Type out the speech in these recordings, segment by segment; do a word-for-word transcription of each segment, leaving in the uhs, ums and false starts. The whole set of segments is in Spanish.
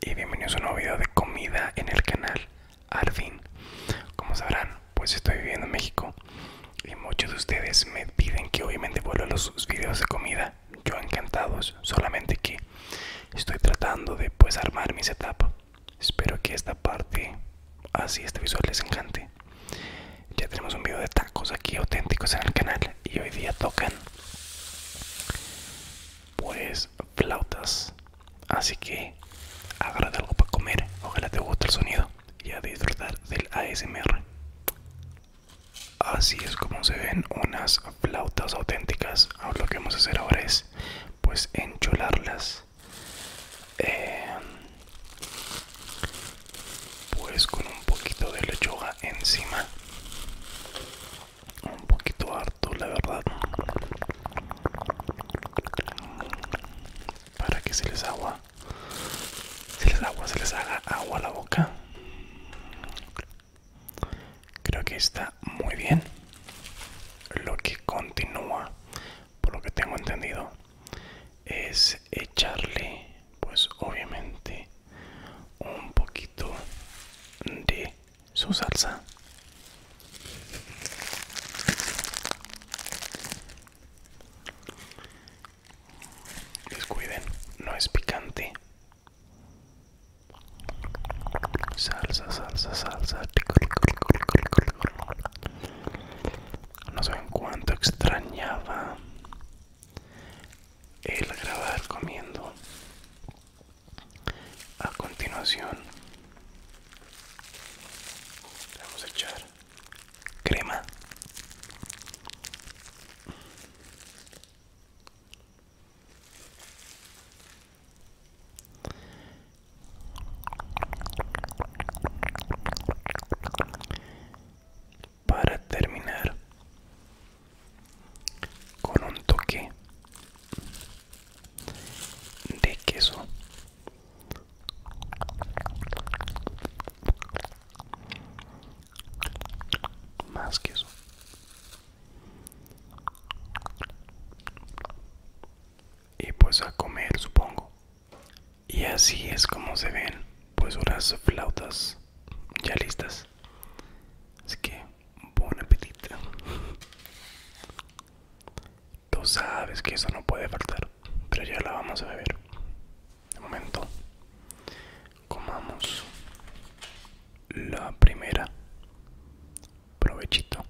y bienvenidos a un nuevo video de comida en el canal. Al fin, como sabrán, pues estoy viviendo en México y muchos de ustedes me piden que obviamente vuelva los videos de comida. Yo encantados, solamente que estoy tratando de pues armar mi setup. Espero que esta parte, así este visual les encante. Ya tenemos un video de tacos aquí auténticos en el canal y hoy día tocan pues flautas, así que agárrate algo para comer, ojalá te guste el sonido y a disfrutar del A S M R. Así es como se ven unas flautas auténticas. Ahora lo que vamos a hacer ahora es pues encholarlas, eh, pues con un poquito de lechuga encima, un poquito harto la verdad, para que se les agua se les agua se les haga agua a la boca. Creo que está muy bien. Lo que continúa, por lo que tengo entendido, es echarle pues obviamente un poquito de su salsa. Descuiden, no es picante. Salsa, salsa, salsa. No saben cuánto extrañaba el grabar comiendo. A continuación vamos a echar crema, para terminar con un toque de queso. Más queso. Y pues a comer, supongo. Y así es como se ven pues unas flautas ya listas. Así que buen apetito. Tú sabes que eso no puede faltar, pero ya la vamos a beber. De momento comamos la primera. Provechito.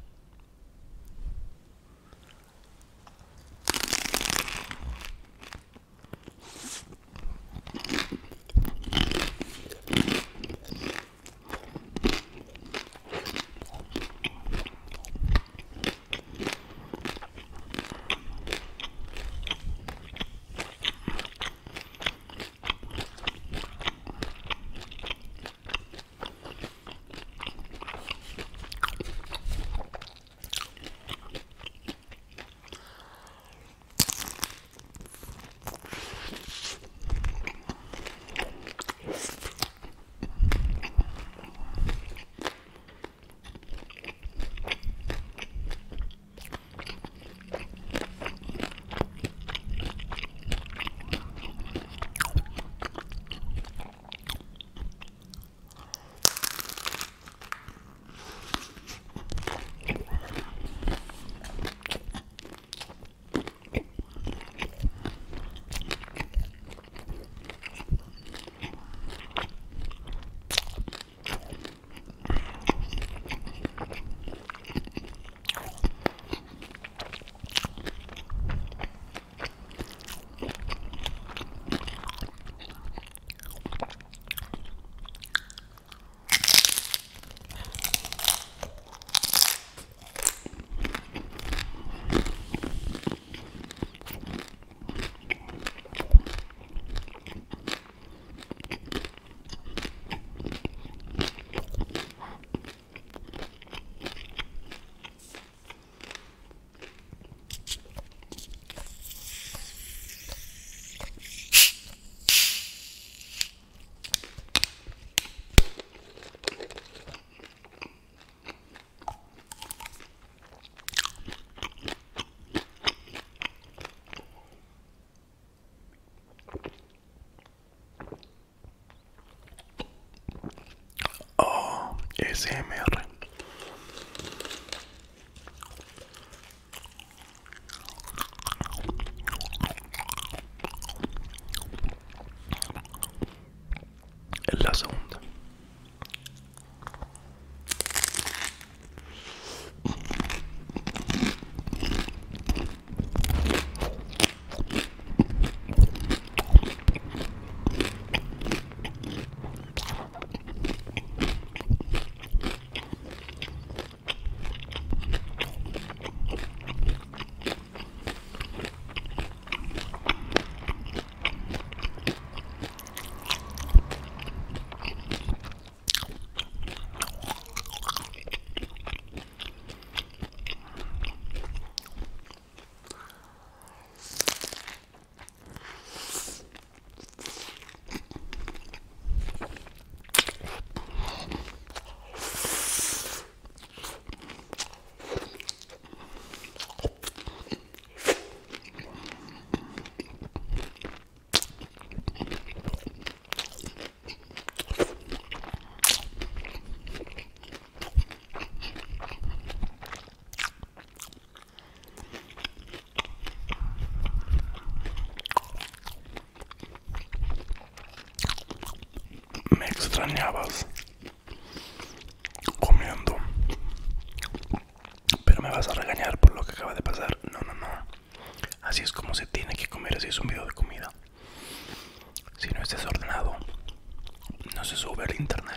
A S M R. La segunda. Me extrañabas comiendo, pero me vas a regañar por lo que acaba de pasar. No, no, no. Así es como se tiene que comer, así es un video de comida. Si no es desordenado, no se sube al internet.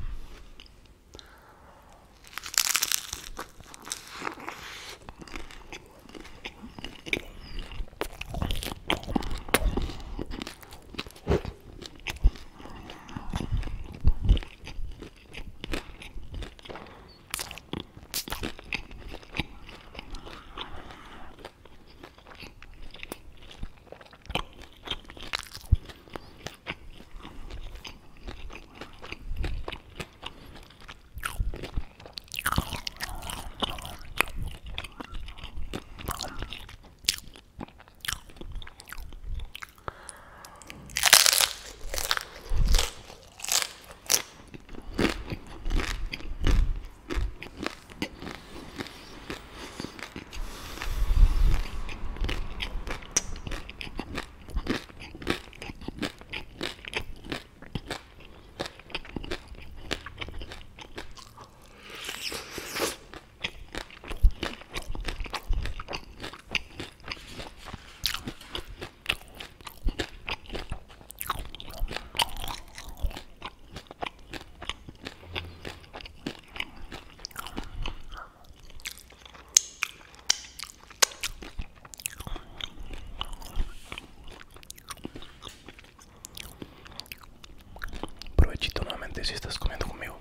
Provechito nuevamente si estás comiendo conmigo.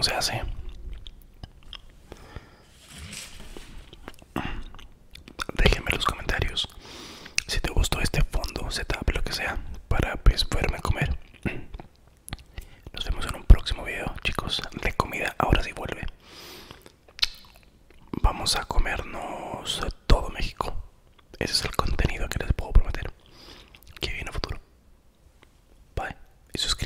cómo se hace. Déjenme en los comentarios si te gustó este fondo, setup, lo que sea, para pues poderme comer. Nos vemos en un próximo video, chicos, de comida. Ahora sí vuelve. Vamos a comernos todo México. Ese es el contenido que les puedo prometer que viene a futuro. Bye y suscríbete.